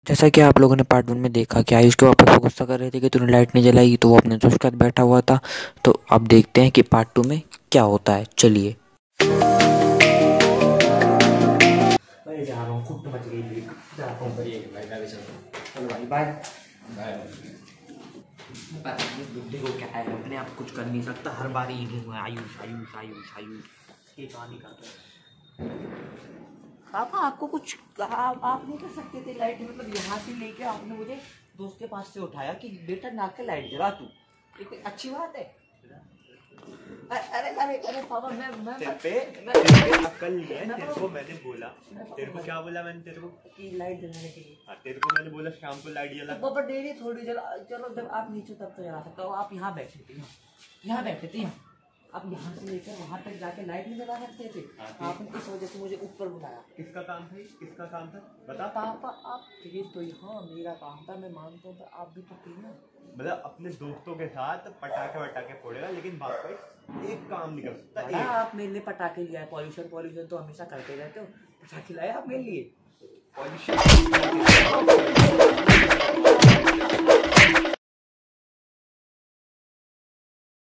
जैसा कि आप लोगों ने पार्ट 1 में देखा कि आयुष के पापा को गुस्सा कर रहे थे कि तूने लाइट नहीं जलाई, तो वो अपने दोस्त के साथ बैठा हुआ था। तो अब देखते हैं कि पार्ट 2 में क्या होता है। चलिए। मैं जा रहा हूँ, खुद मच गई मेरी, जा रहा हूँ भाई, मैं भी चल रहा हूँ। चलो भाई, बाय बाय। पता नहीं बुड्ढे को क्या है, अपने आप कुछ कर नहीं सकता, हर बार ही आयुष आयुष आयुष आयुष ये कहानी करता है। पापा आपको कुछ आप नहीं कर सकते थे लाइट, मतलब यहाँ से लेके आपने मुझे दोस्त के पास से उठाया कि बेटा ना के लाइट जला तू, ये कोई अच्छी बात है? अरे अरे अरे पापा मैं तेरे पे अकल नहीं है। तेरे को मैंने बोला, तेरे को क्या बोला मैंने तेरे को कि लाइट जलाने के लिए। हाँ, तेरे को मैंने बोला शाम को लाइट जला। पापा डेली थोड़ी जला, चलो जब आप नीचे तब तो जला सकता हो, आप यहाँ बैठे थे, यहाँ बैठे थे, यहाँ आप यहाँ से लेकर वहाँ तक जाके लाइट नहीं जला सकते थे। आपने इस वजह से मुझे ऊपर बुलाया। किसका काम था? किसका काम था बता। पापा आप थे तो यहाँ, मेरा काम था, मैं मानता हूँ, आप भी तो थे ना। मतलब अपने दोस्तों के साथ पटाखे वटाखे फोड़ेगा, लेकिन बाप का एक काम नहीं कर सकता। आप मेरे लिए पटाखे लिया है, पॉल्यूशन तो हमेशा करते रहते हो, पटाखे लाए आप मेरे लिए। पॉल्यूशन